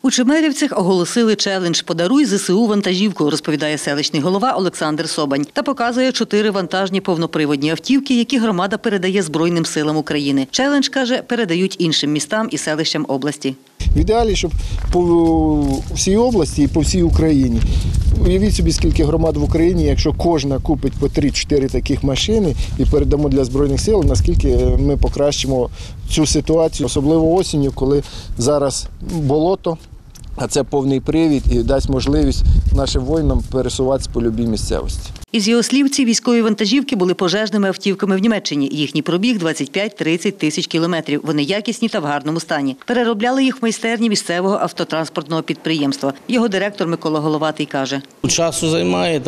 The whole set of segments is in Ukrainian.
У Чемерівцях оголосили челендж «Подаруй ЗСУ вантажівку», розповідає селищний голова Олександр Собань. Та показує 4 вантажні повноприводні автівки, які громада передає Збройним силам України. Челендж, каже, передають іншим містам і селищам області. В ідеалі, щоб по всій області і по всій Україні. Уявіть собі, скільки громад в Україні, якщо кожна купить по 3-4 таких машини і передамо для Збройних сил, наскільки ми покращимо цю ситуацію. Особливо осінню, коли зараз болото, а це повний привід і дасть можливість нашим воїнам пересуватися по любій місцевості. Із його слів, ці військові вантажівки були пожежними автівками в Німеччині. Їхній пробіг – 25-30 тисяч кілометрів. Вони якісні та в гарному стані. Переробляли їх в майстерні місцевого автотранспортного підприємства. Його директор Микола Головатий каже. Часу займає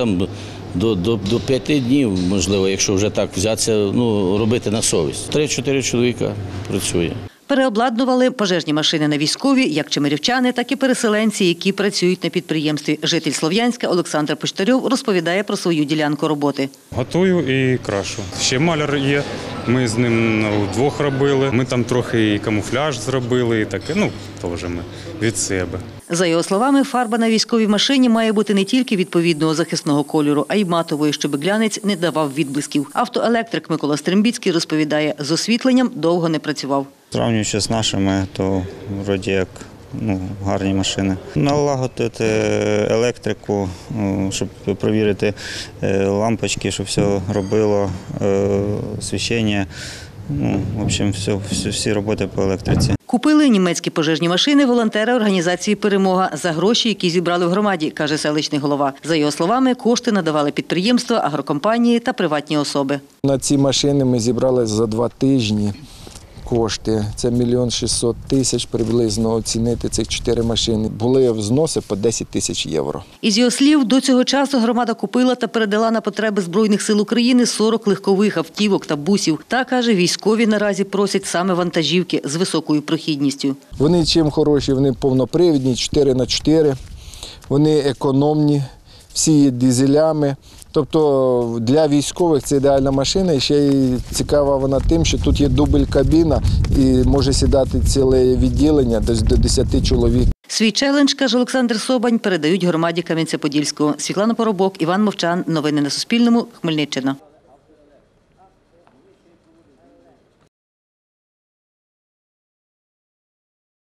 до 5 днів, можливо, якщо вже так взятися, робити на совість. 3-4 чоловіка працює. Переобладнували пожежні машини на військові, як чемерівчани, так і переселенці, які працюють на підприємстві. Житель Слов'янська Олександр Почтарьов розповідає про свою ділянку роботи. Готую і крашу. Ще маляр є, ми з ним вдвох робили. Ми там трохи і камуфляж зробили, і таке, теж ми від себе. За його словами, фарба на військовій машині має бути не тільки відповідного захисного кольору, а й матової, щоб глянець не давав відблисків. Автоелектрик Микола Стримбіцький розповідає, з освітленням довго не працював. Порівнюючи з нашими, то вроді як гарні машини. Налагодити електрику, щоб перевірити лампочки, щоб все робило, освітлення. В общем, всі роботи по електриці. Купили німецькі пожежні машини волонтери організації «Перемога» за гроші, які зібрали в громаді, каже селищний голова. За його словами, кошти надавали підприємства, агрокомпанії та приватні особи. На ці машини ми зібрали за 2 тижні кошти. Це 1 600 000 приблизно оцінити цих 4 машини. Були взноси по 10 тисяч євро. Із його слів, до цього часу громада купила та передала на потреби Збройних сил України 40 легкових автівок та бусів. Та, каже, військові наразі просять саме вантажівки з високою прохідністю. Вони чим хороші? Вони повнопривідні, 4х4, вони економні, всі є дизелями. Тобто для військових це ідеальна машина, і ще й цікава вона тим, що тут є дубль-кабіна і може сідати ціле відділення, десь до 10 чоловік. Свій челендж, каже Олександр Собань, передають громаді Кам'янця-Подільського. Світлана Поробок, Іван Мовчан. Новини на Суспільному. Хмельниччина.